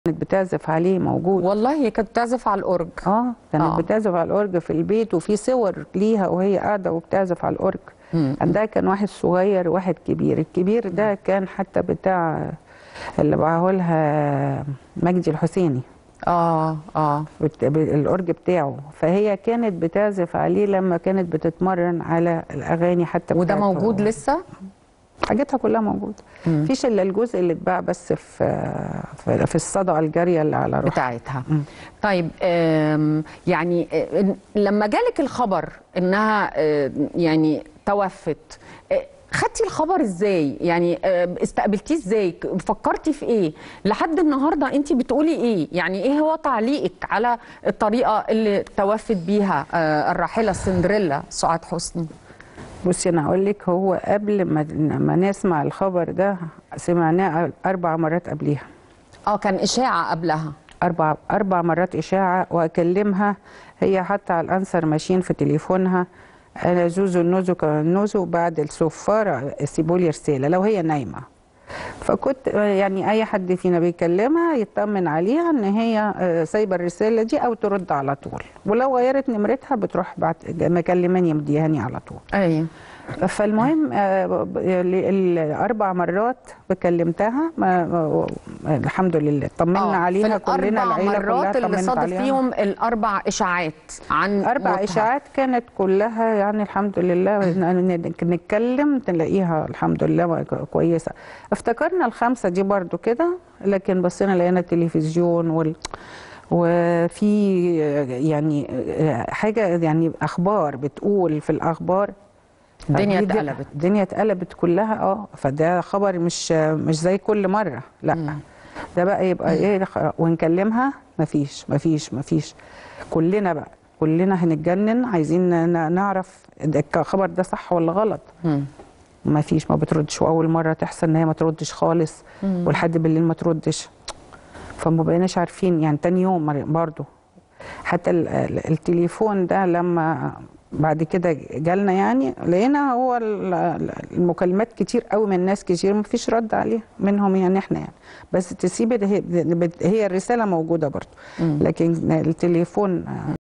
كانت بتعزف عليه موجود. والله هي كانت بتعزف على الأورج. كانت بتعزف على الأورج في البيت، وفي صور ليها وهي قاعدة وبتعزف على الأورج. عندها كان واحد صغير وواحد كبير. الكبير ده كان حتى بتاع اللي باعه لها مجدي الحسيني. الأورج بتاعه، فهي كانت بتعزف عليه لما كانت بتتمرن على الأغاني حتى. وده موجود لسه؟ حاجتها كلها موجوده. مفيش الا الجزء اللي اتباع بس في الصدقه الجاريه اللي على روحها بتاعتها. طيب يعني لما جالك الخبر انها يعني توفت، خدتي الخبر ازاي؟ يعني استقبلتيه ازاي؟ فكرتي في ايه؟ لحد النهارده انت بتقولي ايه؟ يعني ايه هو تعليقك على الطريقه اللي توفت بيها الراحله سندريلا سعاد حسني؟ بصي انا هقول لك، هو قبل ما نسمع الخبر ده سمعناه 4 مرات قبليها. كان اشاعه قبلها 4 مرات اشاعه، واكلمها هي حتى على الانسر ماشيين في تليفونها، انا زوزو النوزو بعد الصفاره سيبوا لي رساله لو هي نايمه. فكنت يعني اي حد فينا بيكلمها يطمن عليها ان هي سايبه الرساله دي او ترد على طول، ولو غيرت نمرتها بتروح مكلماني مديهاني على طول. ايوه. فالمهم 4 مرات بكلمتها، الحمد لله طمنا عليها كلنا، العيله كلها طمنت عليها. اللي صادف فيهم ال4 اشاعات عن 4 اشاعات كانت كلها يعني الحمد لله نتكلم تلاقيها الحمد لله كويسه. افتكرنا ال5 دي برضو كده، لكن بصينا لقينا التلفزيون وفي يعني حاجه يعني اخبار بتقول في الاخبار الدنيا اتقلبت كلها. فده خبر مش زي كل مره، لا. ده بقى يبقى ايه، ونكلمها مفيش. كلنا هنتجنن عايزين نعرف الخبر ده صح ولا غلط. مفيش، ما بتردش، واول مره تحصل ان هي ما تردش خالص، ولحد بالليل ما تردش. فما بقيناش عارفين يعني. تاني يوم برضو حتى التليفون ده لما بعد كده جالنا يعني لقينا هو المكالمات كتير قوي من ناس كتير ما فيش رد عليها منهم يعني احنا يعني، بس تسيب هي الرساله موجوده برضو، لكن التليفون